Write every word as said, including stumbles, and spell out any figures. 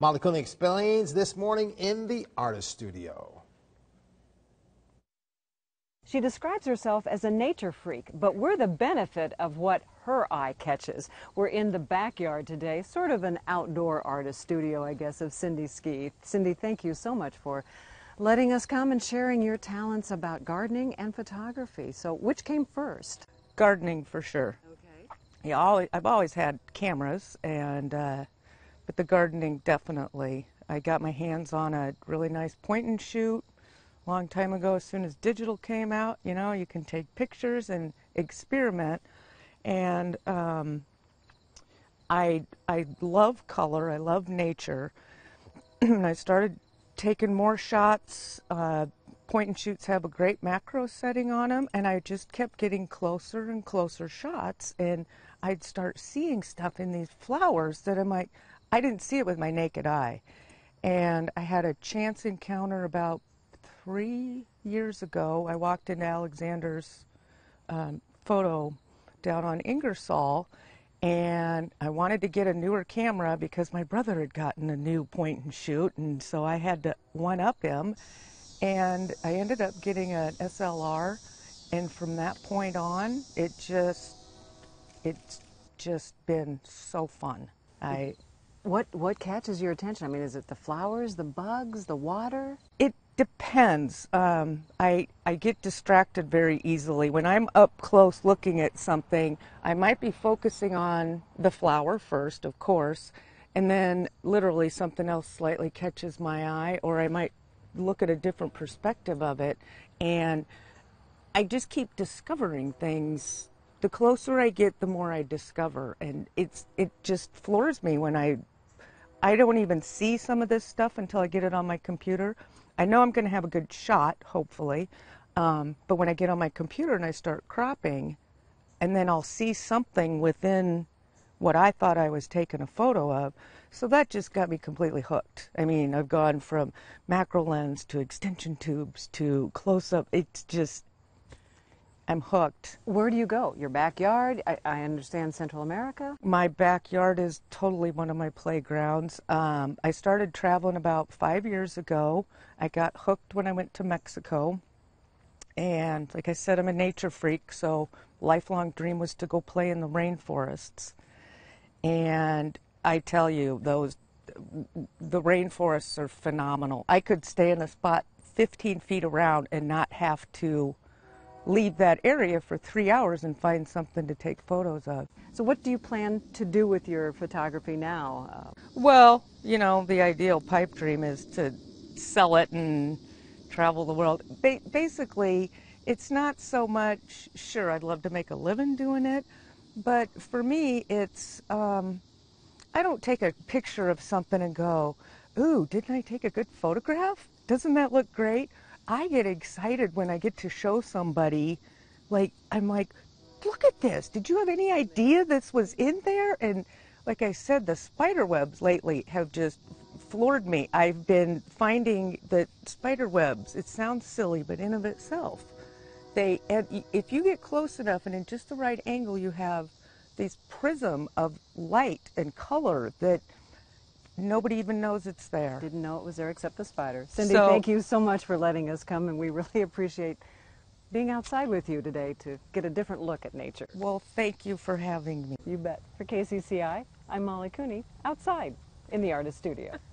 Molly Cooney explains this morning in the Artist Studio. She describes herself as a nature freak, but we're the benefit of what her eye catches. We're in the backyard today, sort of an outdoor artist studio, I guess, of Cindy Ski. Cindy, thank you so much for letting us come and sharing your talents about gardening and photography. So which came first? Gardening for sure. Okay. Yeah, always, I've always had cameras, and uh, but the gardening definitely. I got my hands on a really nice point and shoot a long time ago. As soon as digital came out, you know, you can take pictures and experiment. And um, I I love color. I love nature. And I started taking more shots. Uh, point and shoots have a great macro setting on them, and I just kept getting closer and closer shots, and I'd start seeing stuff in these flowers that I'm like, I didn't see it with my naked eye. And I had a chance encounter about three years ago. I walked into Alexander's um, photo down on Ingersoll, and I wanted to get a newer camera because my brother had gotten a new point and shoot, and so I had to one-up him. And I ended up getting an S L R, and from that point on, it just, it's just been so fun. I, What, what catches your attention? I mean, is it the flowers, the bugs, the water? it depends. Um, I, I get distracted very easily. When I'm up close looking at something, I might be focusing on the flower first, of course, and then literally something else slightly catches my eye, or I might look at a different perspective of it, and I just keep discovering things. The closer I get, the more I discover, and it's it just floors me when I I don't even see some of this stuff until I get it on my computer. I know I'm going to have a good shot, hopefully, um, but when I get on my computer and I start cropping, and then I'll see something within what I thought I was taking a photo of. So that just got me completely hooked. I mean, I've gone from macro lens to extension tubes to close-up. It's just, I'm hooked. Where do you go? Your backyard? I, I understand Central America? My backyard is totally one of my playgrounds. Um, I started traveling about five years ago. I got hooked when I went to Mexico. And like I said, I'm a nature freak, so lifelong dream was to go play in the rainforests. And I tell you, those, the rainforests are phenomenal. I could stay in a spot fifteen feet around and not have to leave that area for three hours and find something to take photos of. So what do you plan to do with your photography now? Uh, Well, you know, the ideal pipe dream is to sell it and travel the world. Ba- basically, it's not so much, sure, I'd love to make a living doing it, but for me, it's, um, I don't take a picture of something and go, ooh, didn't I take a good photograph? Doesn't that look great? I get excited when I get to show somebody, like, I'm like, look at this. Did you have any idea this was in there? And like I said, the spider webs lately have just floored me. I've been finding that spider webs, it sounds silly, but in of itself, they, and if you get close enough and in just the right angle, you have these prism of light and color that nobody even knows it's there. Didn't know it was there except the spiders. Cindy, So, thank you so much for letting us come, and we really appreciate being outside with you today to get a different look at nature. well, thank you for having me. You bet. For K C C I, I'm Molly Cooney, outside in the Artist Studio.